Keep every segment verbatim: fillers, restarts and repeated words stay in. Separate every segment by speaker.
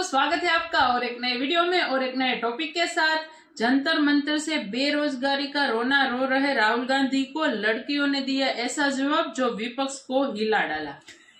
Speaker 1: स्वागत है आपका और एक नए वीडियो में और एक नए टॉपिक के साथ। जंतर मंतर से बेरोजगारी का रोना रो रहे राहुल गांधी को लड़कियों ने दिया ऐसा जवाब जो विपक्ष को हिला डाला।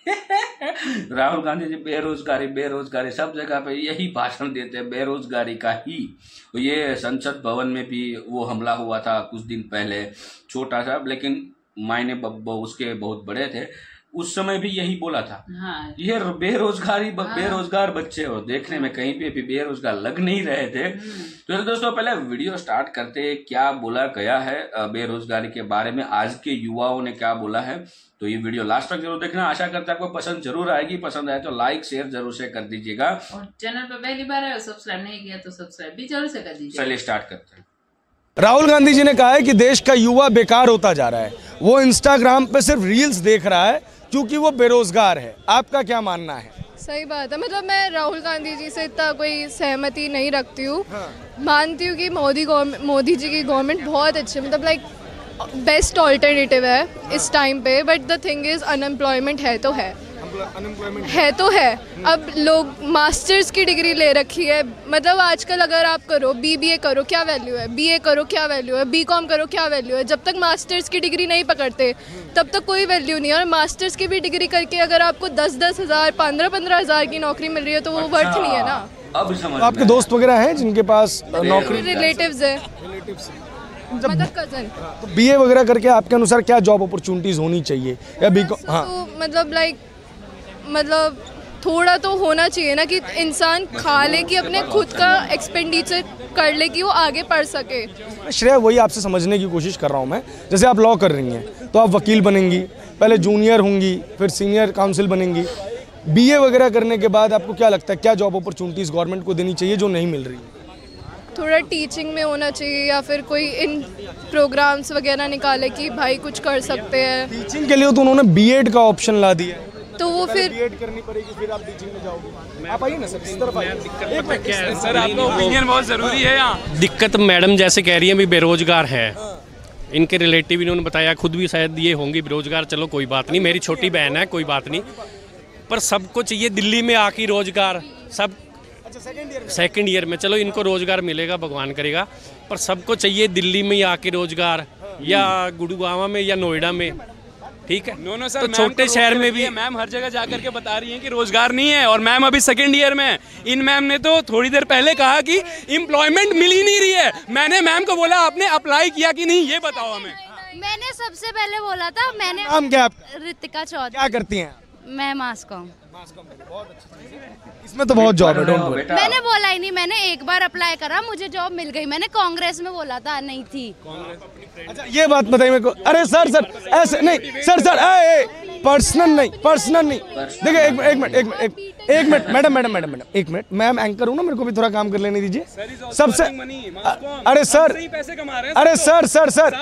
Speaker 2: राहुल गांधी जी बेरोजगारी बेरोजगारी सब जगह पे यही भाषण देते हैं, बेरोजगारी का ही। ये संसद भवन में भी वो हमला हुआ था कुछ दिन पहले, छोटा सा लेकिन मायने उसके बहुत बड़े थे। उस समय भी यही बोला था। हाँ। ये बेरोजगारी हाँ। बेरोजगार बच्चे हो, देखने में कहीं पे भी बेरोजगार लग नहीं रहे थे। तो दोस्तों पहले वीडियो स्टार्ट करते हैं, क्या बोला गया है बेरोजगारी के बारे में, आज के युवाओं ने क्या बोला है। तो ये वीडियो लास्ट तक जरूर देखना, आशा करते हैं आपको पसंद जरूर आएगी। पसंद आए तो लाइक शेयर जरूर से कर दीजिएगा
Speaker 1: और चैनल पर पहली बार है सब्सक्राइब नहीं किया तो सब्सक्राइब भी जरूर से कर दीजिएगा।
Speaker 2: चलिए स्टार्ट करते हैं।
Speaker 3: राहुल गांधी जी ने कहा है कि देश का युवा बेकार होता जा रहा है, वो इंस्टाग्राम पे सिर्फ रील्स देख रहा है क्योंकि वो बेरोजगार है। आपका क्या मानना है?
Speaker 4: सही बात है, मतलब मैं राहुल गांधी जी से इतना कोई सहमति नहीं रखती हूँ। हाँ। मानती हूँ कि मोदी मोदी जी की गवर्नमेंट बहुत अच्छी, मतलब लाइक बेस्ट ऑल्टरनेटिव है इस टाइम पे। But the thing is unemployment है तो है अनएम्प्लॉयमेंट है तो है। अब लोग मास्टर्स की डिग्री ले रखी है, मतलब आजकल अगर आप करो बीबीए करो क्या वैल्यू है, बीए करो क्या वैल्यू है, बीकॉम करो क्या वैल्यू है। जब तक मास्टर्स की डिग्री नहीं पकड़ते तब तक कोई वैल्यू नहीं है। और मास्टर्स की भी डिग्री करके अगर आपको दस दस हजार पंद्रह पंद्रह हजार की नौकरी मिल रही है तो वो
Speaker 2: अच्छा,
Speaker 4: वर्थ नहीं है ना।
Speaker 2: अब समझ
Speaker 3: आपके दोस्त वगैरह हैं जिनके पास नौकरी?
Speaker 4: रिलेटिव्स है, मतलब कजन।
Speaker 3: तो बीए वगैरह करके आपके अनुसार क्या जॉब अपॉर्चुनिटीज होनी चाहिए या बीकॉम? हाँ,
Speaker 4: तो मतलब लाइक मतलब थोड़ा तो होना चाहिए ना कि इंसान खा ले कि अपने खुद का एक्सपेंडिचर कर ले कि वो आगे पढ़ सके।
Speaker 3: श्रेया, वही आपसे समझने की कोशिश कर रहा हूँ मैं। जैसे आप लॉ कर रही हैं तो आप वकील बनेंगी, पहले जूनियर होंगी, फिर सीनियर काउंसिल बनेंगी। बीए वगैरह करने के बाद आपको क्या लगता है क्या जॉब अपॉर्चुनिटीज गवर्नमेंट को देनी चाहिए जो नहीं मिल रही?
Speaker 4: थोड़ा टीचिंग में होना चाहिए या फिर कोई इन प्रोग्राम्स वगैरह निकाले कि भाई कुछ कर सकते हैं।
Speaker 3: टीचिंग के लिए तो उन्होंने बीएड का ऑप्शन ला दिया,
Speaker 4: तो वो फिर
Speaker 3: बीएड करनी पड़ेगी, फिर आप टीचिंग में जाओगे। आप आइए ना सर, इस तरफ आइए।
Speaker 5: दिक्कत क्या है सर, आपका ओपिनियन बहुत जरूरी है यहाँ। दिक्कत मैडम जैसे कह रही है भी बेरोजगार है, इनके रिलेटिव इन्होंने बताया, खुद भी शायद ये होंगी बेरोजगार। चलो कोई बात नहीं, मेरी छोटी बहन है, कोई बात नहीं। पर सबको चाहिए दिल्ली में आके रोजगार, सब सेकेंड ईयर में चलो इनको रोजगार मिलेगा, भगवान करेगा। पर सबको चाहिए दिल्ली में ही आके रोजगार, या गुड़गांव में या नोएडा में, ठीक है। नो नो सर, तो छोटे शहर में भी मैम हर जगह जा करके बता रही हैं कि रोजगार नहीं है। और मैम अभी सेकंड ईयर में, इन मैम ने तो थोड़ी देर पहले कहा कि एम्प्लॉयमेंट मिल ही नहीं रही है। मैंने मैम को बोला आपने अप्लाई किया कि नहीं, ये बताओ हमें।
Speaker 6: मैंने सबसे पहले बोला था, मैंने
Speaker 3: नाम क्या आपका?
Speaker 6: रितिका चौधरी।
Speaker 3: क्या करती हैं?
Speaker 6: मैं मास कॉम।
Speaker 3: इसमें तो बहुत जॉब है, डोंट वरी।
Speaker 6: मैंने बोला ही नहीं, मैंने एक बार अप्लाई करा, मुझे जॉब मिल गई। मैंने कांग्रेस में बोला था, नहीं थी।
Speaker 3: अच्छा ये बात बताइए मेरे को। अरे सर सर ऐसे नहीं, सर सर पर्सनल नहीं, पर्सनल नहीं। देखिए एक एक मिनट एक मिनट एक minute madam madam madam madam एक मिनट, मैम एंकर हूँ ना, मेरे को भी थोड़ा काम कर लेने दीजिए। सबसे अरे सर अरे सर सर सर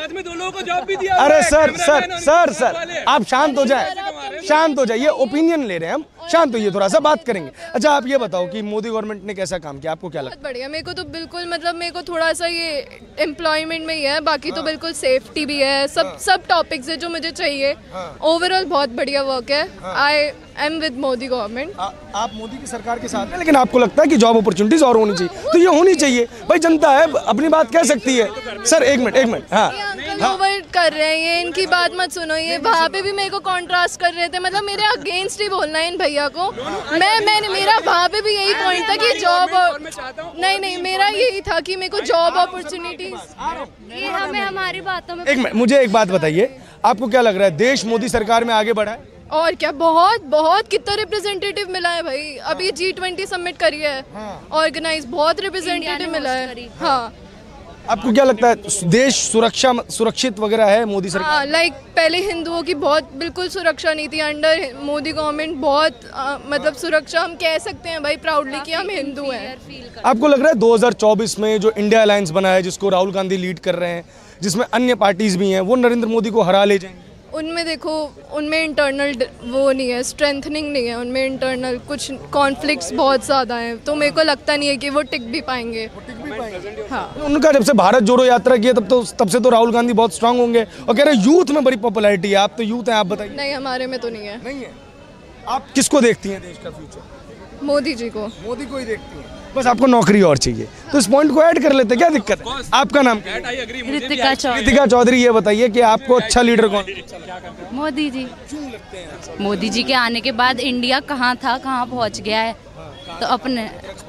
Speaker 3: अरे सर सर सर सर आप शांत हो जाए, शांत हो जाइए, ओपिनियन ले रहे हैं हम, शांत होइए, थोड़ा सा बात करेंगे। अच्छा आप ये बताओ कि मोदी गवर्नमेंट ने कैसा काम किया, आपको क्या लगता है?
Speaker 4: बढ़िया, मेरे को तो बिल्कुल, मतलब मेरे को थोड़ा सा ये एम्प्लॉयमेंट में ही है, बाकी तो बिल्कुल सेफ्टी भी है, सब सब टॉपिक्स है जो मुझे चाहिए। ओवरऑल बहुत बढ़िया वर्क है। I am with Modi government.
Speaker 3: आप मोदी की सरकार के साथ हैं, लेकिन आपको लगता है कि जॉब अपॉर्चुनिटीज और होनी चाहिए? तो ये होनी चाहिए भाई, जनता है, अपनी बात कह सकती है। सर एक मिनट एक मिनट हाँ
Speaker 4: हाँ ओवर कर रहे हैं, ये इनकी बात मत सुनो। ये वहाँ पे भी मेरे को कॉन्ट्रास्ट कर रहे थे, मतलब मेरे अगेंस्ट ही बोलना है इन भैया को। मैं मैंने मेरा वहाँ पे भी यही पॉइंट था कि जॉब, नहीं नहीं मेरा यही था कि मेरे को जॉब अपॉर्चुनिटीज,
Speaker 6: ये हमें हमारी बातों में।
Speaker 3: एक मिनट, मुझे एक बात बताइए, आपको क्या लग रहा है देश मोदी सरकार में आगे बढ़ा है?
Speaker 4: और क्या, बहुत बहुत कितना रिप्रेजेंटेटिव मिला है भाई। अभी जी ट्वेंटी सबमिट करी है ऑर्गेनाइज, बहुत रिप्रेजेंटेटिव मिला है। हाँ,
Speaker 3: आपको क्या लगता है देश सुरक्षा सुरक्षित वगैरह है मोदी सरकार?
Speaker 4: हाँ, लाइक पहले हिंदुओं की बहुत बिल्कुल सुरक्षा नहीं थी, अंडर मोदी गवर्नमेंट बहुत आ, मतलब सुरक्षा हम कह सकते हैं भाई प्राउडली कि हम हिंदू हैं।
Speaker 3: आपको लग रहा है दो हज़ार चौबीस में जो इंडिया अलायंस बना है, जिसको राहुल गांधी लीड कर रहे हैं, जिसमें अन्य पार्टीज भी हैं, वो नरेंद्र मोदी को हरा ले जाएंगे?
Speaker 4: उनमें देखो, उनमें इंटरनल वो नहीं है, स्ट्रेंथनिंग नहीं है उनमें, इंटरनल कुछ कॉन्फ्लिक्ट्स बहुत ज़्यादा हैं, तो मेरे को लगता नहीं है कि वो टिक भी पाएंगे। हाँ,
Speaker 3: उनका जब से भारत जोड़ो यात्रा की है तब तो तब से तो राहुल गांधी बहुत स्ट्रांग होंगे, और कह रहे हैं यूथ में बड़ी पॉपुलैरिटी है। आप तो यूथ हैं, आप बताइए।
Speaker 4: नहीं, हमारे में तो नहीं है।
Speaker 3: नहीं है। आप किसको देखती हैं देश का फ्यूचर?
Speaker 4: मोदी जी को।
Speaker 3: मोदी को ही देखती हैं, बस आपको नौकरी और चाहिए, तो इस पॉइंट को ऐड कर लेते, क्या दिक्कत है? आपका नाम क्या है?
Speaker 6: ऋतिका चौधरी।
Speaker 3: ऋतिका चौधरी, ये बताइए कि आपको अच्छा लीडर कौन?
Speaker 6: मोदी जी। मोदी जी के आने के बाद इंडिया कहाँ था कहाँ पहुँच गया है, तो अपने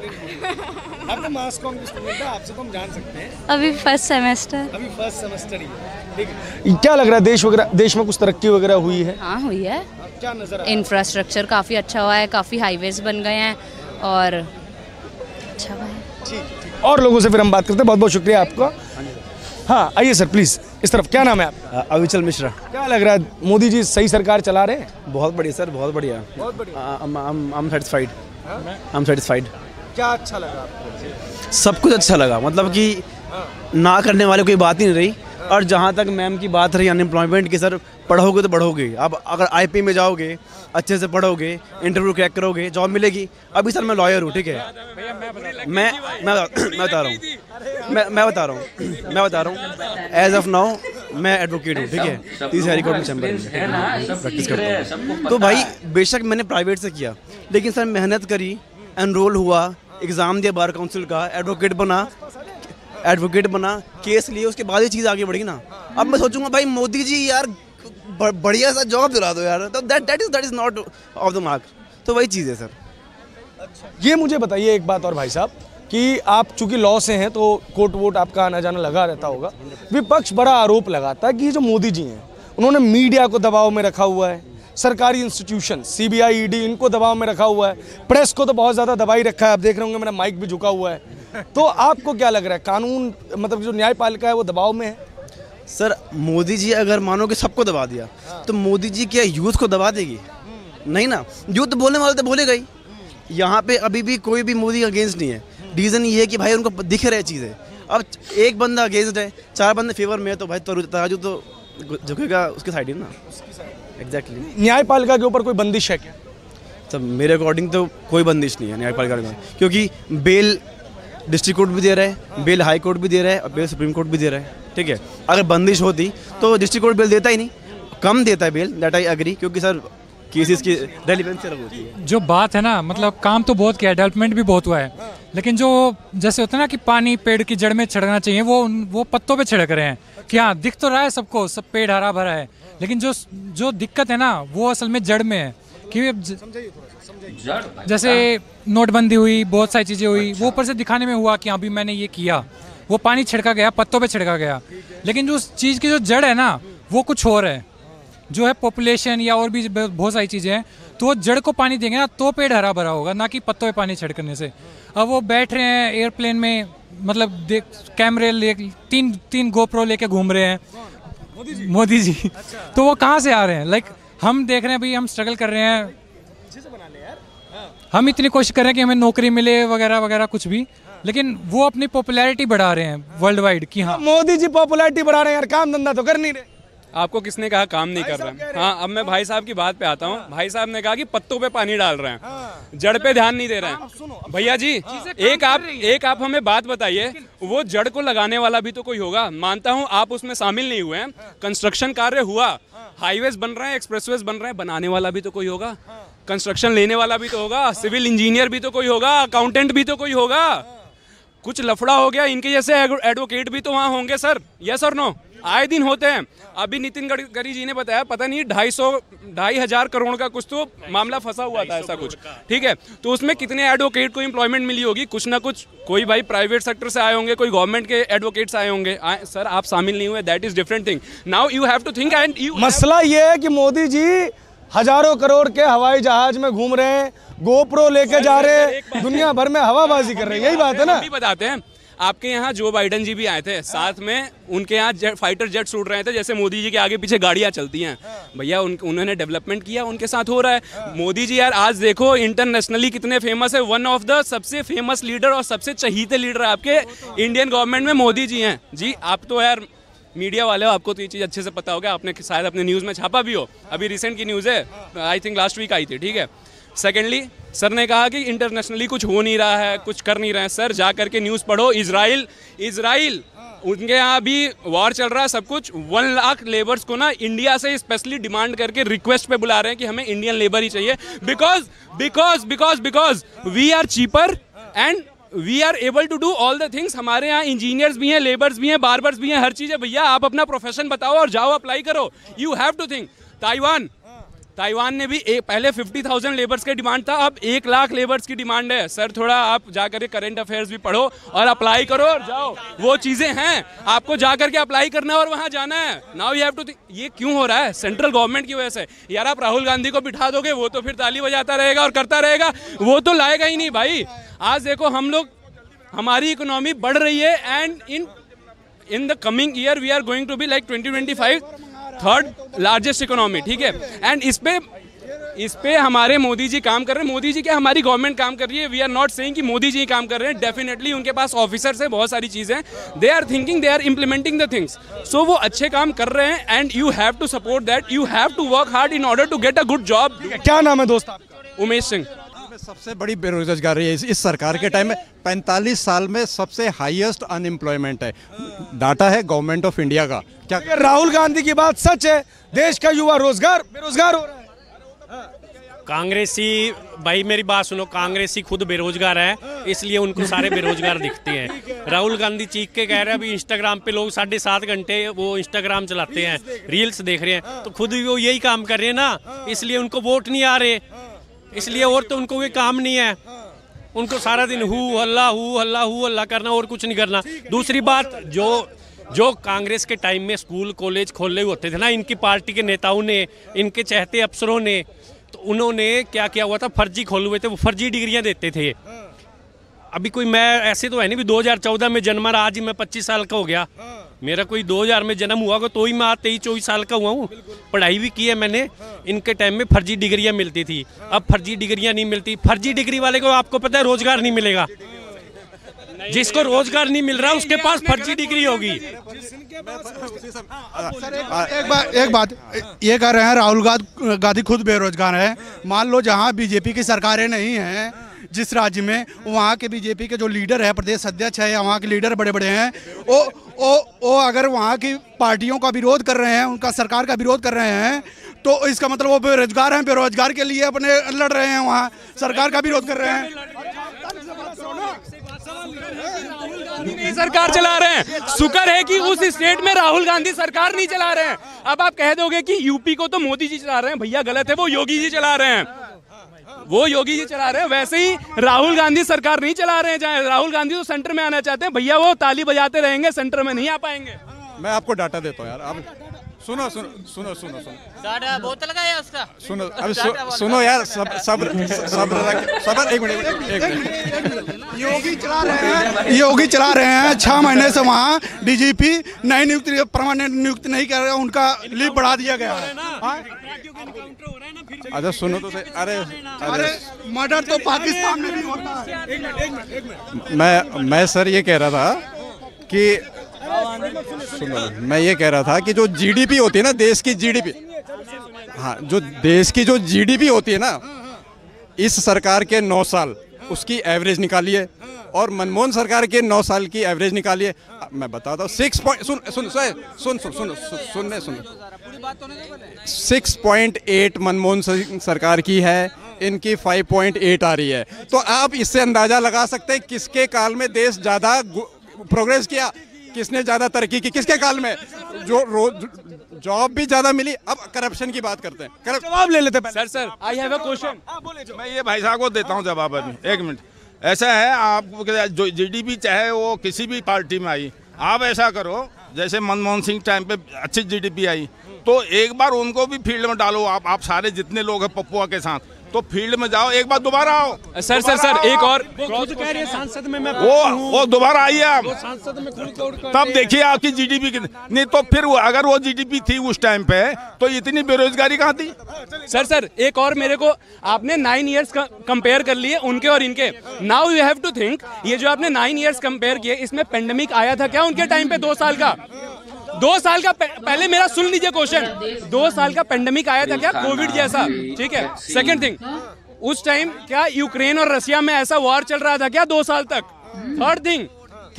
Speaker 3: आपका मास कॉम की स्टूडेंट है, आपसे तो हम जान सकते हैं।
Speaker 6: अभी फर्स्ट सेमेस्टर।
Speaker 3: अभी फर्स्ट सेमेस्टर ही है, ठीक है। क्या लग रहा है देश वगैरह, देश में कुछ तरक्की वगैरह हुई है?
Speaker 6: हाँ हुई है,
Speaker 3: क्या नजर?
Speaker 6: इंफ्रास्ट्रक्चर काफ़ी अच्छा हुआ है, काफ़ी हाईवेज बन गए हैं और अच्छा हुआ है।
Speaker 3: ठीक ठीक। और लोगों से फिर हम बात करते हैं, बहुत बहुत शुक्रिया आपका। हाँ आइए सर प्लीज इस तरफ, क्या नाम है आपका?
Speaker 7: अविचल मिश्रा।
Speaker 3: क्या लग रहा है मोदी जी सही सरकार चला रहे हैं?
Speaker 7: बहुत बढ़िया सर, बहुत बढ़िया, बहुत बढ़िया। I am satisfied, I am satisfied.
Speaker 3: क्या अच्छा लगा आपको?
Speaker 7: सब कुछ अच्छा लगा, मतलब कि ना करने वाले कोई बात ही नहीं रही। और जहाँ तक मैम की बात रही अनएम्प्लॉयमेंट की, सर पढ़ोगे तो बढ़ोगे। अब अगर आईपी में जाओगे, अच्छे से पढ़ोगे, इंटरव्यू क्रैक करोगे, जॉब मिलेगी। अभी सर मैं लॉयर हूँ, ठीक है, मैं मैं मैं बता रहा हूँ मैं मैं बता रहा हूँ मैं बता रहा हूँ एज ऑफ नाउ मैं एडवोकेट हूँ, ठीक है, तीसरे हाई कोर्ट में चैम्बर में प्रैक्टिस करता हूँ। तो भाई बेशक मैंने प्राइवेट से किया, लेकिन सर मेहनत करी, एनरोल हुआ, एग्ज़ाम दिया बार काउंसिल का, एडवोकेट बना एडवोकेट बना केस लिए, उसके बाद ही चीज़ आगे बढ़ी ना। अब मैं सोचूंगा भाई मोदी जी यार बढ़िया सा जॉब दिला दो यार, तो that that is that is not off the mark. तो वही चीज़ है सर।
Speaker 3: ये मुझे बताइए एक बात और भाई साहब, कि आप चूंकि लॉ से हैं तो कोर्ट वोट आपका आना जाना लगा रहता होगा। विपक्ष बड़ा आरोप लगाता है कि ये जो मोदी जी हैं उन्होंने मीडिया को दबाव में रखा हुआ है, सरकारी इंस्टीट्यूशन सीबीआई ईडी इनको दबाव में रखा हुआ है, प्रेस को तो बहुत ज़्यादा दबाई रखा है। आप देख रहे होंगे मेरा माइक भी झुका हुआ है। तो आपको क्या लग रहा है, कानून मतलब जो न्यायपालिका है वो दबाव में है?
Speaker 7: सर मोदी जी अगर मानो कि सबको दबा दिया तो मोदी जी क्या यूथ को दबा देगी? नहीं ना, यूथ बोलने वाले तो बोलेगा ही। यहाँ पे अभी भी कोई भी मोदी अगेंस्ट नहीं है। रीज़न ये है कि भाई उनको दिख रहे चीज़ें। अब एक बंदा अगेंस्ट है, चार बंदे फेवर में है, तो भाई तराजू तो झुकेगा उसके साइड ही ना। एग्जैक्टली।
Speaker 3: न्यायपालिका के ऊपर कोई बंदिश है क्या?
Speaker 7: सब मेरे अकॉर्डिंग तो कोई बंदिश नहीं है न्यायपालिका में, क्योंकि बेल डिस्ट्रिक्ट कोर्ट भी दे रहा है, बेल हाई कोर्ट भी दे रहा है और बेल सुप्रीम कोर्ट भी दे रहा है, ठीक है। अगर बंदिश होती तो डिस्ट्रिक्ट कोर्ट बेल देता ही नहीं, कम देता है बेल, दैट आई एग्री, क्योंकि सर केसेस की रेलिवेंस अलग होती है।
Speaker 8: जो बात है ना, मतलब काम तो बहुत किया, डेवलपमेंट भी बहुत हुआ है, लेकिन जो जैसे होता है ना कि पानी पेड़ की जड़ में छिड़कना चाहिए, वो वो पत्तों पे छिड़क रहे हैं। क्या दिख तो रहा है सबको, सब पेड़ हरा भरा है, लेकिन जो जो दिक्कत है ना वो असल में जड़ में है। कि जैसे नोटबंदी हुई, बहुत सारी चीज़ें हुई, वो ऊपर से दिखाने में हुआ कि अभी मैंने ये किया, वो पानी छिड़का गया, पत्तों पे छिड़का गया, लेकिन जो उस चीज़ की जो जड़ है ना वो कुछ और है, जो है पॉपुलेशन या और भी बहुत सारी चीज़ें हैं। तो वो जड़ को पानी देंगे ना तो पेड़ हरा भरा होगा, ना कि पत्तों पे पानी छिड़कने से। अब वो बैठ रहे हैं एयरप्लेन में, मतलब देख कैमरे ले तीन तीन गोप्रो लेके घूम रहे हैं मोदी जी। तो वो कहाँ से आ रहे हैं? लाइक हम देख रहे हैं भाई, हम स्ट्रगल कर रहे हैं, हम इतनी कोशिश कर रहे हैं कि हमें नौकरी मिले वगैरह वगैरह कुछ भी, लेकिन वो अपनी पॉपुलैरिटी बढ़ा रहे हैं वर्ल्ड वाइड कि हाँ
Speaker 3: मोदी जी पॉपुलैरिटी बढ़ा रहे हैं यार, काम धंधा तो कर नहीं रहे।
Speaker 9: आपको किसने कहा काम नहीं कर रहे हैं? हाँ, अब मैं भाई साहब की बात पे आता हूँ। भाई साहब ने कहा कि पत्तों पे पानी डाल रहे हैं, जड़ पे ध्यान नहीं दे रहे हैं। भैया जी एक आप एक आप हमें बात बताइए, वो जड़ को लगाने वाला भी तो कोई होगा। मानता हूँ आप उसमें शामिल नहीं हुए हैं, कंस्ट्रक्शन कार्य हुआ, हाईवेज बन रहे हैं, एक्सप्रेसवेज बन रहे हैं, बनाने वाला भी तो कोई होगा, कंस्ट्रक्शन लेने वाला भी तो होगा, सिविल इंजीनियर भी तो कोई होगा, अकाउंटेंट भी तो कोई होगा। कुछ लफड़ा हो गया, इनके जैसे एडवोकेट भी तो वहाँ होंगे सर, यस और नो? आए दिन होते हैं। अभी नितिन गडकरी जी ने बताया पता नहीं ढाई सौ ढाई हजार करोड़ का कुछ तो मामला फंसा हुआ था, ऐसा कुछ, ठीक है। तो उसमें कितने एडवोकेट को एम्प्लॉयमेंट मिली होगी? कुछ ना कुछ, कोई भाई प्राइवेट सेक्टर से आए होंगे, कोई गवर्नमेंट के एडवोकेट्स आए होंगे। सर आप शामिल नहीं हुए, that is different thing. Now you have to think and you.
Speaker 3: मसला ये है कि मोदी जी हजारों करोड़ के हवाई जहाज में घूम रहे हैं, गोप्रो लेके जा रहे हैं, दुनिया भर में हवाबाजी कर रहे हैं, यही बात है ना?
Speaker 9: बताते हैं आपके यहाँ जो बाइडन जी भी आए थे, साथ में उनके यहाँ जेट, फाइटर जेट्स उड़ रहे थे, जैसे मोदी जी के आगे पीछे गाड़ियाँ चलती हैं। भैया उन, उन्होंने डेवलपमेंट किया, उनके साथ हो रहा है। मोदी जी यार आज देखो इंटरनेशनली कितने फेमस है, वन ऑफ द सबसे फेमस लीडर और सबसे चहीते लीडर आपके इंडियन गवर्नमेंट में मोदी जी हैं। जी आप तो यार मीडिया वाले हो, आपको तो ये चीज़ अच्छे से पता होगा, आपने शायद अपने न्यूज़ में छापा भी हो। अभी रिसेंट की न्यूज़ है, आई थिंक लास्ट वीक आई थी, ठीक है। सेकेंडली सर ने कहा कि इंटरनेशनली कुछ हो नहीं रहा है, कुछ कर नहीं रहे हैं। सर जा करके न्यूज़ पढ़ो, इजराइल इजराइल उनके यहाँ अभी वॉर चल रहा है सब कुछ। वन लाख लेबर्स को ना इंडिया से स्पेशली डिमांड करके रिक्वेस्ट पे बुला रहे हैं कि हमें इंडियन लेबर ही चाहिए, because because because because we are cheaper and we are able to do all the things. हमारे यहाँ इंजीनियर्स भी हैं, लेबर्स भी हैं, बार्बर्स भी हैं, हर चीज़ है भैया। आप अपना प्रोफेशन बताओ और जाओ अप्लाई करो। You have to think. Taiwan Taiwan ने भी एक, पहले फिफ्टी थाउजेंड लेबर्स की डिमांड था, अब एक लाख लेबर्स की डिमांड है। सर थोड़ा आप जाकर करंट अफेयर्स भी पढ़ो और अप्लाई करो और जाओ। वो चीज़ें हैं, आपको जाकर के अप्लाई करना है और वहाँ जाना है। Now you have to think. ये क्यों हो रहा है? सेंट्रल गवर्नमेंट की वजह से। यार आप राहुल गांधी को बिठा दोगे, वो तो फिर ताली बजाता रहेगा और करता रहेगा, वो तो लाएगा ही नहीं भाई। आज देखो हम लोग, हमारी इकोनॉमी बढ़ रही है and in in the coming year we are going to be like twenty twenty five third largest economy, ठीक है। एंड इस पे इस पे हमारे मोदी जी काम कर रहे हैं। मोदी जी क्या, हमारी गवर्नमेंट काम कर रही है। वी आर नॉट सेइंग कि मोदी जी काम कर रहे हैं। डेफिनेटली उनके पास ऑफिसर्स है, बहुत सारी चीज़ें, they are thinking, they are implementing the things. So वो अच्छे काम कर रहे हैं and you have to support that. You have to work hard in order to get a good job.
Speaker 3: क्या नाम है दोस्त आपका?
Speaker 9: उमेश सिंह।
Speaker 10: सबसे बड़ी बेरोजगारी है इस, इस सरकार के टाइम में। पैंतालीस साल में सबसे हाईएस्ट अनएम्प्लॉयमेंट है, डाटा है गवर्नमेंट ऑफ इंडिया का। क्या
Speaker 3: राहुल गांधी की बात सच है? देश का युवा रोजगार बेरोजगार हो रहा है।
Speaker 5: कांग्रेसी भाई मेरी बात सुनो, कांग्रेसी खुद बेरोजगार है, इसलिए उनको सारे बेरोजगार दिखते हैं। राहुल गांधी चीख के कह रहे हैं अभी इंस्टाग्राम पे लोग साढ़े सात घंटे वो इंस्टाग्राम चलाते हैं, रील्स देख रहे हैं, तो खुद भी वो यही काम कर रहे हैं ना, इसलिए उनको वोट नहीं आ रहे, इसलिए और तो उनको कोई काम नहीं है। उनको सारा दिन हु हल्ला हु हल्ला हु हल्ला करना और कुछ नहीं करना। दूसरी बात, जो जो कांग्रेस के टाइम में स्कूल कॉलेज खोले होते थे ना, इनकी पार्टी के नेताओं ने, इनके चाहते अफसरों ने, तो उन्होंने क्या किया हुआ था, फर्जी खोले हुए थे, वो फर्जी डिग्रियां देते थे। अभी कोई, मैं ऐसे तो है नहीं भी दो हज़ार चौदह में जन्मा रहा, आज ही मैं पच्चीस साल का हो गया। मेरा कोई दो हज़ार में जन्म हुआ तो ही मैं आज तेईस चौबीस साल का हुआ हूँ। पढ़ाई भी की है मैंने। इनके टाइम में फर्जी डिग्रियां मिलती थी, अब फर्जी डिग्रियां नहीं मिलती। फर्जी डिग्री वाले को आपको पता है रोजगार नहीं मिलेगा। जिसको रोजगार नहीं मिल रहा उसके पास फर्जी डिग्री होगी।
Speaker 10: एक बात एक बात ये कह रहे हैं राहुल गांधी खुद बेरोजगार है। मान लो जहां बीजेपी की सरकारें नहीं हैं, जिस राज्य में, वहाँ के बीजेपी के जो लीडर है, प्रदेश अध्यक्ष है या वहाँ के लीडर बड़े बड़े हैं, वो वो वो अगर वहाँ की पार्टियों का विरोध कर रहे हैं, उनका सरकार का विरोध कर रहे हैं, तो इसका मतलब वो बेरोजगार हैं, बेरोजगार के लिए अपने लड़ रहे हैं, वहाँ सरकार का विरोध कर रहे हैं।
Speaker 9: सरकार चला रहे हैं, शुक्र है कि उस स्टेट में राहुल गांधी सरकार नहीं चला रहे हैं। अब आप कह दोगे कि यूपी को तो मोदी जी चला रहे हैं, भैया गलत है, वो योगी जी चला रहे हैं, वो योगी जी चला रहे हैं। वैसे ही राहुल गांधी सरकार नहीं चला रहे हैं। जहाँ राहुल गांधी तो सेंटर में आना चाहते हैं, भैया वो ताली बजाते रहेंगे, सेंटर में नहीं आ पाएंगे।
Speaker 10: मैं आपको डाटा देता हूँ यार, अब सुनो सुनो सुनो सुनो सुनो
Speaker 11: बोतल का है उसका,
Speaker 10: सुनो अभी सु, सुनो यार, सब सब सब सब एक मिनट एक मिनट योगी चला रहे हैं योगी चला रहे हैं छह महीने से वहाँ डीजीपी नई नियुक्ति, परमानेंट नियुक्ति नहीं कर रहे, उनका लीव बढ़ा दिया गया है। अच्छा सुनो तो सही, अरे अरे मर्डर तो पाकिस्तान में भी होता है। मैं मैं सर ये कह रहा था कि सुनो, मैं ये कह रहा था कि जो जीडीपी होती है ना, देश की जीडीपी, हाँ, जो देश की जो जीडीपी होती है ना, इस सरकार के नौ साल उसकी एवरेज निकालिए और मनमोहन सरकार के नौ साल की एवरेज निकालिए। मैं बताता हूँ सिक्स पॉइंट सुन सुन सुन सुन सुन सुनने सुन सिक्स पॉइंट एट मनमोहन सरकार की है, इनकी फाइव पॉइंट एट आ रही है। तो आप इससे अंदाजा लगा सकते हैं किसके काल में देश ज़्यादा प्रोग्रेस किया, किसने ज्यादा तरक्की की, किसके काल में जो रोज जॉब भी ज्यादा मिली। अब करप्शन की बात करते हैं,
Speaker 3: जवाब ले लेते हैं।
Speaker 9: Sir sir I have a question.
Speaker 12: मैं ये भाई साहब को देता हूँ जवाब अभी, एक मिनट। ऐसा है, आप जो जीडीपी चाहे वो किसी भी पार्टी में आई, आप ऐसा करो जैसे मनमोहन सिंह टाइम पे अच्छी जीडीपी आई, तो एक बार उनको भी फील्ड में डालो। आप आप सारे जितने लोग हैं पप्पुआ के साथ, तो फील्ड में जाओ, एक बार दोबारा आओ।
Speaker 9: सर सर सर एक और
Speaker 5: खुद कह रहे हैं सांसद में मैं
Speaker 12: वो वो दोबारा आइए आप,
Speaker 5: सांसद में खुद
Speaker 12: तब देखिए आपकी जीडीपी कितनी। नहीं तो फिर अगर वो जीडीपी थी उस टाइम पे, तो इतनी बेरोजगारी कहाँ थी।
Speaker 9: सर सर एक और, मेरे को आपने नाइन इयर्स कंपेयर कर लिए उनके और इनके। Now you have to think, ये जो आपने नाइन इयर्स कंपेयर किए, इसमें पेंडेमिक आया था क्या उनके टाइम पे? दो साल का दो साल का पहले मेरा सुन लीजिए क्वेश्चन, दो साल का पेंडेमिक आया था क्या, कोविड जैसा? ठीक है। सेकंड थिंग, उस टाइम क्या यूक्रेन और रशिया में ऐसा वॉर चल रहा था क्या दो साल तक? थर्ड थिंग,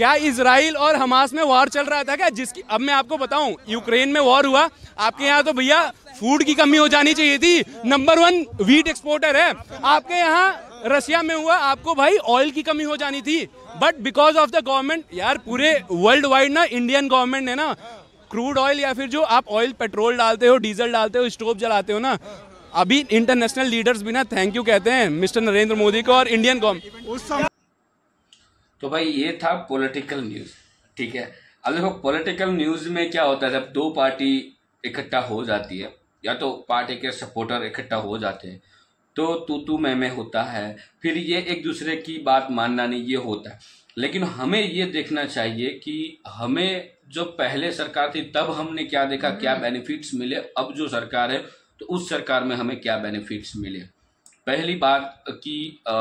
Speaker 9: क्या इजराइल और हमास में वॉर चल रहा था क्या? जिसकी अब मैं आपको बताऊं, यूक्रेन में वॉर हुआ, आपके यहाँ तो भैया फूड की कमी हो जानी चाहिए थी, नंबर वन व्हीट एक्सपोर्टर है। आपके यहाँ रशिया में हुआ, आपको भाई ऑयल की कमी हो जानी थी, but because of the government, यार पूरे वर्ल्ड वाइड ना इंडियन गवर्नमेंट ने ना क्रूड ऑयल या फिर जो आप ऑयल पेट्रोल डालते हो, डीजल डालते हो, स्टोव जलाते हो ना, अभी इंटरनेशनल लीडर्स भी ना थैंक यू कहते हैं मिस्टर नरेंद्र मोदी को और इंडियन गवर्नमेंट।
Speaker 2: तो भाई ये था पॉलिटिकल न्यूज, ठीक है। अब देखो पॉलिटिकल न्यूज में क्या होता है, जब दो पार्टी इकट्ठा हो जाती है या तो पार्टी के सपोर्टर इकट्ठा हो जाते हैं तो तू तू मैं मैं होता है, फिर ये एक दूसरे की बात मानना नहीं, ये होता है। लेकिन हमें ये देखना चाहिए कि हमें जो पहले सरकार थी तब हमने क्या देखा, क्या बेनिफिट्स मिले, अब जो सरकार है तो उस सरकार में हमें क्या बेनिफिट्स मिले। पहली बात कि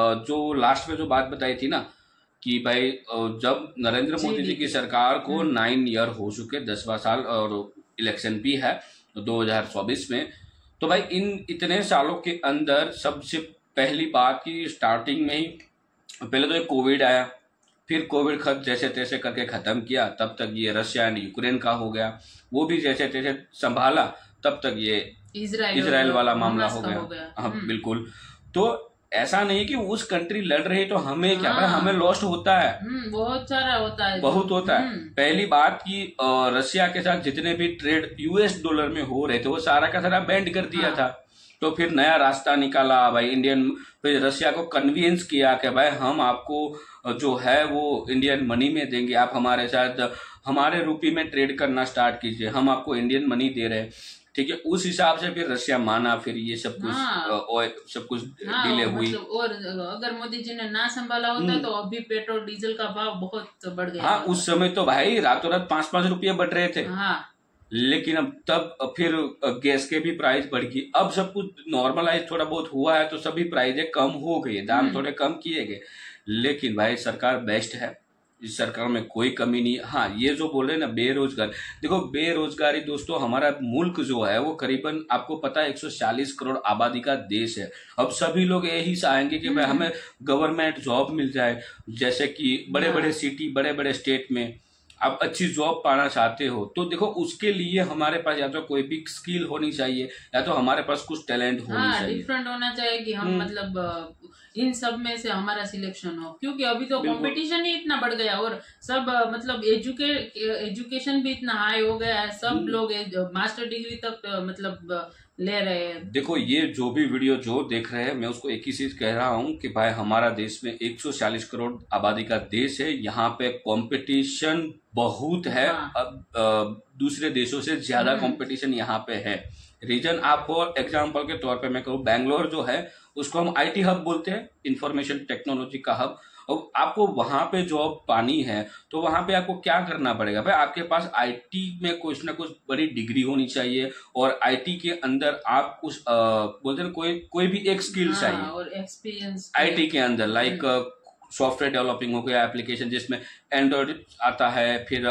Speaker 2: जो लास्ट में जो बात बताई थी ना कि भाई जब नरेंद्र मोदी जी की सरकार को नाइन ईयर हो चुके, दसवां साल, और इलेक्शन भी है दो हजार चौबीस में, तो भाई इन इतने सालों के अंदर सबसे पहली बात की स्टार्टिंग में ही पहले तो एक कोविड आया, फिर कोविड खत जैसे तैसे करके खत्म किया, तब तक ये रशिया एंड यूक्रेन का हो गया, वो भी जैसे तैसे संभाला, तब तक ये इजराइल वाला मामला हो गया, गया। हाँ बिल्कुल। तो ऐसा नहीं कि उस कंट्री लड़ रही तो हमें क्या, भाई हमें लॉस्ट होता है,
Speaker 1: बहुत सारा होता है,
Speaker 2: बहुत होता है। पहली बात कि रशिया के साथ जितने भी ट्रेड यूएस डॉलर में हो रहे थे वो सारा का सारा बैंड कर दिया था, तो फिर नया रास्ता निकाला भाई इंडियन, फिर रशिया को कन्विंस किया कि भाई हम आपको जो है वो इंडियन मनी में देंगे, आप हमारे साथ हमारे रुपये में ट्रेड करना स्टार्ट कीजिए, हम आपको इंडियन मनी दे रहे हैं, ठीक है। उस हिसाब से फिर रशिया माना, फिर ये सब कुछ हाँ, सब कुछ हाँ, डिले हुई। मतलब
Speaker 1: और अगर मोदी जी ने ना संभाला होता तो अभी पेट्रोल डीजल का भाव बहुत बढ़ गया।
Speaker 2: हाँ उस समय तो भाई रातों रात पांच पांच रुपये बढ़ रहे थे,
Speaker 1: हाँ।
Speaker 2: लेकिन अब तब फिर गैस के भी प्राइस बढ़ गई, अब सब कुछ नॉर्मलाइज थोड़ा बहुत हुआ है तो सभी प्राइजें कम हो गई, दाम थोड़े कम किए गए। लेकिन भाई सरकार बेस्ट है, इस सरकार में कोई कमी नहीं। हाँ ये जो बोल रहे हैं ना बेरोजगार, देखो बेरोजगारी दोस्तों, हमारा मुल्क जो है वो करीबन आपको पता है एक सौ चालीस करोड़ आबादी का देश है। अब सभी लोग यही चाहेंगे कि भाई हमें गवर्नमेंट जॉब मिल जाए, जैसे कि बड़े बड़े सिटी, बड़े बड़े स्टेट में आप अच्छी जॉब पाना चाहते हो तो देखो उसके लिए हमारे पास या तो कोई भी स्किल होनी चाहिए या तो हमारे पास कुछ टैलेंट होनी
Speaker 1: हाँ,
Speaker 2: चाहिए,
Speaker 1: डिफरेंट होना चाहिए कि हम मतलब इन सब में से हमारा सिलेक्शन हो, क्योंकि अभी तो कंपटीशन ही इतना बढ़ गया और सब मतलब एजुके एजुकेशन भी इतना हाई हो गया है, सब लोग मास्टर डिग्री तक मतलब ले रहे हैं।
Speaker 2: देखो ये जो भी वीडियो जो देख रहे हैं मैं उसको एक ही चीज कह रहा हूँ कि भाई हमारा देश में एक सौ चालीस करोड़ आबादी का देश है, यहाँ पे कंपटीशन बहुत है। हाँ। अब दूसरे देशों से ज्यादा कंपटीशन यहाँ पे है। रीजन आप फॉर एग्जाम्पल के तौर पे मैं कहूँ बैंगलोर जो है उसको हम आईटी हब बोलते हैं, इंफॉर्मेशन टेक्नोलॉजी का हब। और आपको वहां पे जॉब पानी है तो वहां पे आपको क्या करना पड़ेगा भाई, आपके पास आईटी में कुछ ना कुछ बड़ी डिग्री होनी चाहिए और आईटी के अंदर आप कुछ बोलते हैं कोई कोई भी एक स्किल
Speaker 1: हाँ,
Speaker 2: चाहिए
Speaker 1: और एक्सपीरियंस
Speaker 2: आईटी के अंदर, लाइक सॉफ्टवेयर डेवलपिंग हो गया, एप्लीकेशन जिसमें एंड्रॉइड आता है, फिर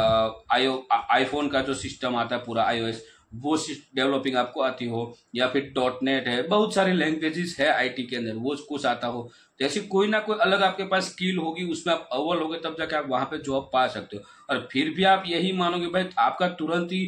Speaker 2: आईओ आईफोन का जो सिस्टम आता है पूरा आईओएस वो डेवलपिंग आपको आती हो, या फिर डॉट नेट है, बहुत सारे लैंग्वेजेस है आईटी के अंदर वो कुछ आता हो, जैसे कोई ना कोई अलग आपके पास स्किल होगी उसमें आप अव्वल होगे तब जाके आप वहां पे जॉब पा सकते हो। और फिर भी आप यही मानोगे भाई आपका तुरंत ही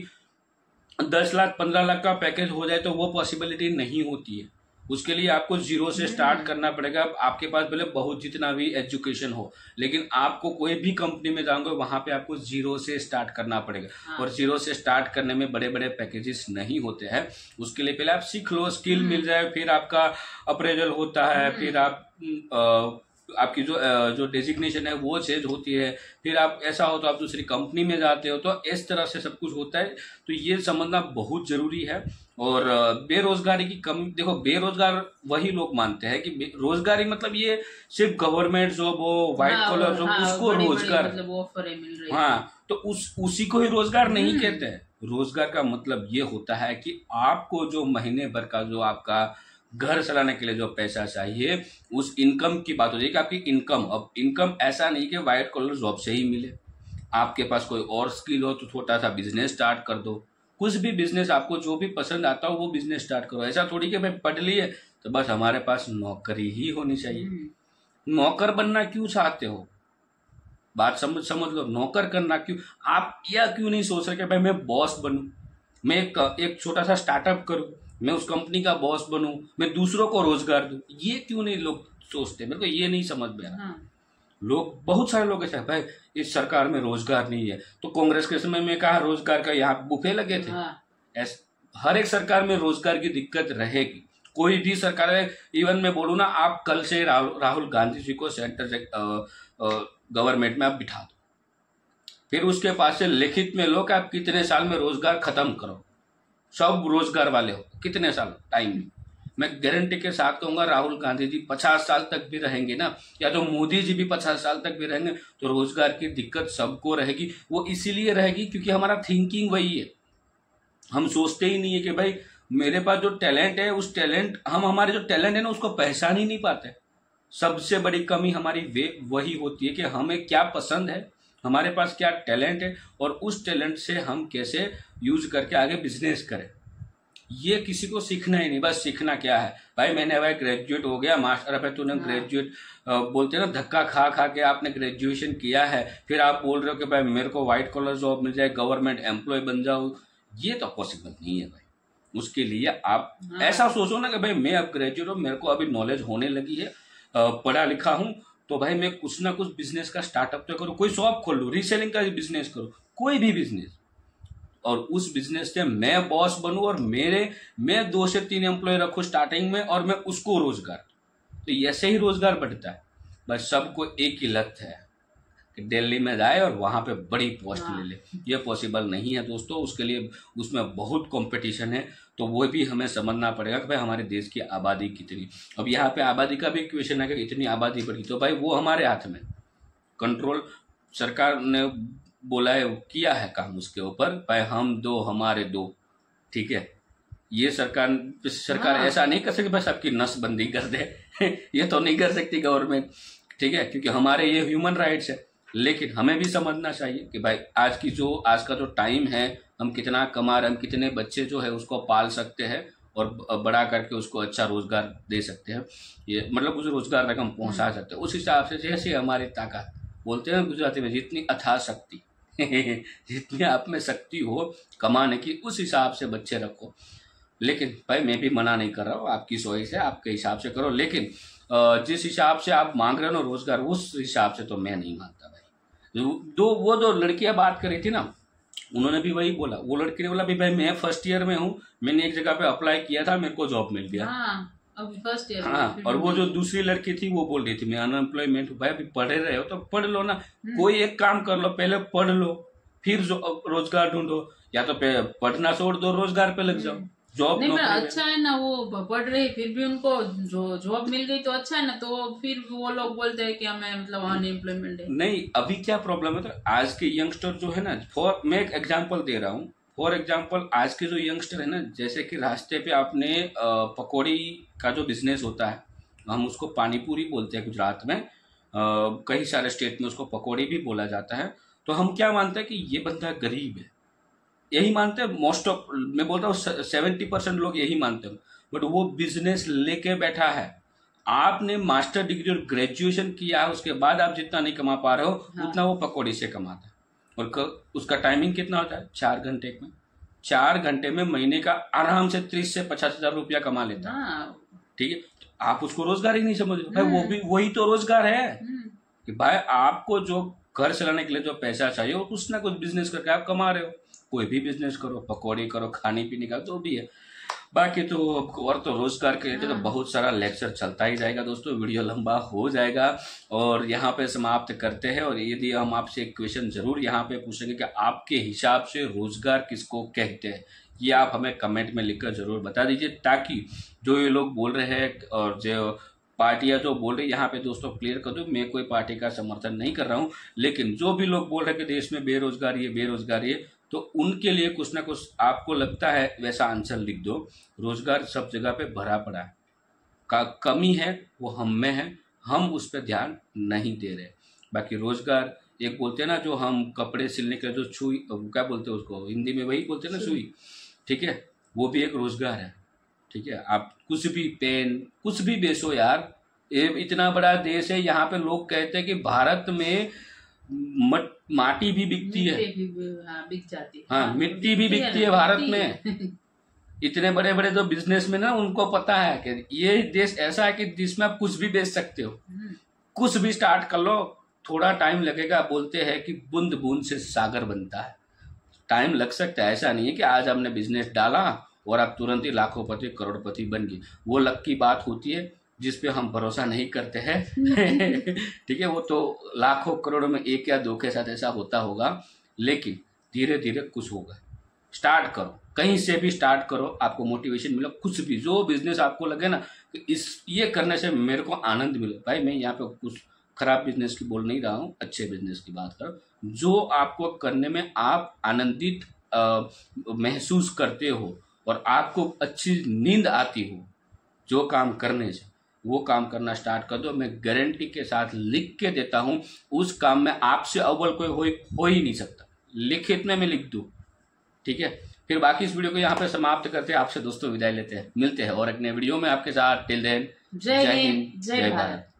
Speaker 2: दस लाख पंद्रह लाख का पैकेज हो जाए तो वो पॉसिबिलिटी नहीं होती है। उसके लिए आपको जीरो से स्टार्ट करना पड़ेगा। आपके पास भले बहुत जितना भी एजुकेशन हो लेकिन आपको कोई भी कंपनी में जाओगे वहां पे आपको जीरो से स्टार्ट करना पड़ेगा। हाँ। और जीरो से स्टार्ट करने में बड़े बड़े पैकेजेस नहीं होते हैं, उसके लिए पहले आप सीख लो, स्किल मिल जाए, फिर आपका अप्रेजल होता है, फिर आप आ, आपकी जो जो डेजिग्नेशन है वो चेंज होती है, फिर आप ऐसा हो तो आप दूसरी कंपनी में जाते हो, तो इस तरह से सब कुछ होता है। तो ये समझना बहुत जरूरी है। और बेरोजगारी की कमी, देखो बेरोजगार वही लोग मानते हैं कि रोजगारी मतलब ये सिर्फ गवर्नमेंट जॉब हो, व्हाइट कॉलर जॉब, उसको रोजगार
Speaker 1: मतलब ऑफर मिल रही है।
Speaker 2: हाँ तो उस उसी को ही रोजगार नहीं कहते हैं। रोजगार का मतलब ये होता है कि आपको जो महीने भर का जो आपका घर चलाने के लिए जो पैसा चाहिए उस इनकम की बात हो जाएगी कि आपकी इनकम। अब इनकम ऐसा नहीं कि व्हाइट कॉलर जॉब से ही मिले, आपके पास कोई और स्किल हो तो छोटा सा बिजनेस स्टार्ट कर दो, कुछ भी बिजनेस आपको जो भी पसंद आता हो वो बिजनेस स्टार्ट करो। ऐसा थोड़ी कि भाई पढ़ लिए तो बस हमारे पास नौकरी ही होनी चाहिए। नौकर बनना क्यों चाहते हो बात समझ समझ लो, नौकर करना क्यों? आप यह क्यों नहीं सोच रहे कि भाई मैं बॉस बनूं, मैं एक, एक छोटा सा स्टार्टअप करूं, मैं उस कंपनी का बॉस बनूं, मैं दूसरों को रोजगार दूं? ये क्यों नहीं लोग सोचते? मेरे को ये नहीं समझ में आ रहा। हाँ। लोग, बहुत सारे लोग ऐसे, भाई इस सरकार में रोजगार नहीं है, तो कांग्रेस के समय में कहा रोजगार का यहाँ बुफे लगे थे। हाँ। हर एक सरकार में रोजगार की दिक्कत रहेगी, कोई भी सरकार है। इवन मैं बोलूँ ना, आप कल से राहुल राहुल गांधी जी को सेंटर से गवर्नमेंट में आप बिठा दो, फिर उसके पास से लिखित में लो कि आप कितने साल में रोजगार खत्म करो, सब रोजगार वाले हो, कितने साल टाइम में। मैं गारंटी के साथ कहूंगा राहुल गांधी जी पचास साल तक भी रहेंगे ना, या तो मोदी जी भी पचास साल तक भी रहेंगे, तो रोजगार की दिक्कत सबको रहेगी। वो इसीलिए रहेगी क्योंकि हमारा थिंकिंग वही है, हम सोचते ही नहीं है कि भाई मेरे पास जो टैलेंट है, उस टैलेंट हम हमारे जो टैलेंट है ना उसको पहचान ही नहीं पाते। सबसे बड़ी कमी हमारी वे वही होती है कि हमें क्या पसंद है, हमारे पास क्या टैलेंट है, और उस टैलेंट से हम कैसे यूज करके आगे बिजनेस करें। ये किसी को सीखना ही नहीं। बस सीखना क्या है भाई, मैंने भाई ग्रेजुएट हो गया, मास्टर अब तूने ग्रेजुएट बोलते हैं ना, धक्का खा खा के आपने ग्रेजुएशन किया है, फिर आप बोल रहे हो कि भाई मेरे को व्हाइट कॉलर जॉब मिल जाए, गवर्नमेंट एम्प्लॉय बन जाओ। ये तो पॉसिबल नहीं है भाई। उसके लिए आप ऐसा सोचो ना कि भाई मैं अब ग्रेजुएट हूँ, मेरे को अभी नॉलेज होने लगी है, पढ़ा लिखा हूँ, तो भाई मैं कुछ ना कुछ बिजनेस का स्टार्टअप तो करूँ, कोई शॉप खोल लूँ, रीसेलिंग का बिजनेस करूँ, कोई भी बिजनेस, और उस बिजनेस से मैं बॉस बनूं और मेरे मैं दो से तीन एम्प्लॉय रखूं स्टार्टिंग में, और मैं उसको रोजगार, तो ऐसे ही रोजगार बढ़ता है। बस सबको एक ही लत है कि दिल्ली में जाए और वहां पे बड़ी पोस्ट ले ले। ये पॉसिबल नहीं है दोस्तों, उसके लिए उसमें बहुत कंपटीशन है, तो वो भी हमें समझना पड़ेगा कि भाई हमारे देश की आबादी कितनी। अब यहाँ पे आबादी का भी क्वेश्चन है कि इतनी आबादी बढ़ी, तो भाई वो हमारे हाथ में कंट्रोल, सरकार ने बोला है, किया है काम उसके ऊपर, भाई हम दो हमारे दो, ठीक है। ये सरकार सरकार हाँ। ऐसा नहीं कर सकती भाई सबकी नसबंदी कर दे ये तो नहीं कर सकती गवर्नमेंट, ठीक है, क्योंकि हमारे ये ह्यूमन राइट्स है। लेकिन हमें भी समझना चाहिए कि भाई आज की जो आज का जो टाइम है, हम कितना कमा रहे हैं, हम कितने बच्चे जो है उसको पाल सकते हैं और बड़ा करके उसको अच्छा रोजगार दे सकते हैं, ये मतलब उस रोजगार तक हम पहुंचा सकते हैं। उस हिसाब से जैसे हमारी ताकत, बोलते हैं गुजराती में, जितनी अथाह शक्ति जितनी आप में शक्ति हो कमाने की, उस हिसाब से बच्चे रखो। लेकिन भाई मैं भी मना नहीं कर रहा हूँ, आपकी चॉइस है, आपके हिसाब से करो, लेकिन जिस हिसाब से आप मांग रहे हो ना रोजगार, उस हिसाब से तो मैं नहीं मानता भाई। दो वो दो लड़कियां बात करी थी ना, उन्होंने भी वही बोला, वो लड़की ने बोला भी भाई मैं फर्स्ट ईयर में हूँ, मैंने एक जगह पे अप्लाई किया था, मेरे को जॉब मिल गया। हाँ, अभी फर्स्ट ईयर। हाँ, और वो जो दूसरी लड़की थी वो बोल रही थी मैं अनएम्प्लॉयमेंट हूँ। भाई अभी पढ़े रहे हो तो पढ़ लो ना, कोई एक काम कर लो, पहले पढ़ लो फिर रोजगार ढूंढो, या तो पढ़ना छोड़ दो रोजगार पे लग जाओ। जॉब
Speaker 1: नहीं, अच्छा है ना, वो पढ़ रहे फिर भी उनको जो जॉब मिल गई तो अच्छा है ना, तो फिर वो लोग बोलते हैं कि हमें मतलब अनएम्प्लॉयमेंट है।
Speaker 2: नहीं, अभी क्या प्रॉब्लम है, तो आज के यंगस्टर जो है ना, फॉर मैं एक एग्जांपल दे रहा हूँ, फॉर एग्जांपल आज के जो यंगस्टर है ना, जैसे कि रास्ते पे आपने पकौड़ी का जो बिजनेस होता है, हम उसको पानी पूरी बोलते हैं गुजरात में, कई सारे स्टेट में उसको पकौड़ी भी बोला जाता है। तो हम क्या मानते हैं कि ये बंदा गरीब है, यही मानते हैं मोस्ट ऑफ, मैं बोलता हूँ सेवेंटी परसेंट लोग यही मानते हैं, बट वो बिजनेस लेके बैठा है। आपने मास्टर डिग्री और ग्रेजुएशन किया है, उसके बाद आप जितना नहीं कमा पा रहे हो हाँ। उतना वो पकौड़ी से कमाता है, और उसका टाइमिंग कितना होता है, चार घंटे में चार घंटे में महीने का आराम से तीस से पचास हजार रुपया कमा लेता है, ठीक है। तो आप उसको रोजगार ही नहीं समझ रहे भाई, वो भी वही तो रोजगार है कि भाई आपको जो घर चलाने के लिए जो पैसा चाहिए वो कुछ ना कुछ बिजनेस करके आप कमा रहे हो। कोई भी बिजनेस करो, पकौड़ी करो, खाने पीने का जो भी है। बाकी तो और तो रोजगार के लिए तो बहुत सारा लेक्चर चलता ही जाएगा दोस्तों, वीडियो लंबा हो जाएगा और यहाँ पे समाप्त करते हैं। और यदि हम आपसे एक क्वेश्चन जरूर यहाँ पे पूछेंगे कि आपके हिसाब से रोजगार किसको कहते हैं, ये आप हमें कमेंट में लिखकर जरूर बता दीजिए, ताकि जो ये लोग बोल रहे हैं और जो पार्टियां जो बोल रही है, यहाँ पे दोस्तों क्लियर कर दो, मैं कोई पार्टी का समर्थन नहीं कर रहा हूँ, लेकिन जो भी लोग बोल रहे हैं कि देश में बेरोजगारी है बेरोजगारी है, तो उनके लिए कुछ ना कुछ आपको लगता है वैसा आंसर लिख दो। रोजगार सब जगह पे भरा पड़ा है, का कमी है वो हम में है, हम उस पर ध्यान नहीं दे रहे। बाकी रोजगार एक बोलते हैं ना, जो हम कपड़े सिलने के जो सुई, क्या बोलते हैं उसको हिंदी में, वही बोलते हैं ना सुई, ठीक है, वो भी एक रोजगार है, ठीक है। आप कुछ भी पेन कुछ भी बेचो यार, ये इतना बड़ा देश है, यहाँ पे लोग कहते हैं कि भारत में मट, माटी भी बिकती है,
Speaker 1: मिट्टी भी, हाँ, बिक जाती है।
Speaker 2: हाँ, मिट्टी भी बिकती है भारत में। इतने बड़े बड़े जो बिजनेसमैन है उनको पता है कि ये देश ऐसा है कि जिसमें आप कुछ भी बेच सकते हो, कुछ भी स्टार्ट कर लो, थोड़ा टाइम लगेगा। बोलते हैं कि बूंद बूंद से सागर बनता है, टाइम लग सकता है। ऐसा नहीं है कि आज हमने बिजनेस डाला और आप तुरंत ही लाखोंपति करोड़पति बन गए। वो लक की बात होती है जिस पे हम भरोसा नहीं करते हैं। ठीक है, वो तो लाखों करोड़ों में एक या दो के साथ ऐसा होता होगा, लेकिन धीरे धीरे कुछ होगा। स्टार्ट करो, कहीं से भी स्टार्ट करो, आपको मोटिवेशन मिले, कुछ भी जो बिजनेस आपको लगे ना कि इस ये करने से मेरे को आनंद मिले। भाई मैं यहाँ पे कुछ खराब बिजनेस की बोल नहीं रहा हूँ, अच्छे बिजनेस की बात करो। जो आपको करने में आप आनंदित महसूस करते हो और आपको अच्छी नींद आती हो जो काम करने से, वो काम करना स्टार्ट कर दो। मैं गारंटी के साथ लिख के देता हूँ, उस काम में आपसे अव्वल कोई हो, हो ही नहीं सकता। लिखित में मैं लिख दूँ, ठीक है। फिर बाकी इस वीडियो को यहाँ पे समाप्त करते हैं। आपसे दोस्तों विदाई लेते हैं, मिलते हैं और एक नए वीडियो में आपके साथ। टिल देन,
Speaker 1: जय हिंद, जय भारत।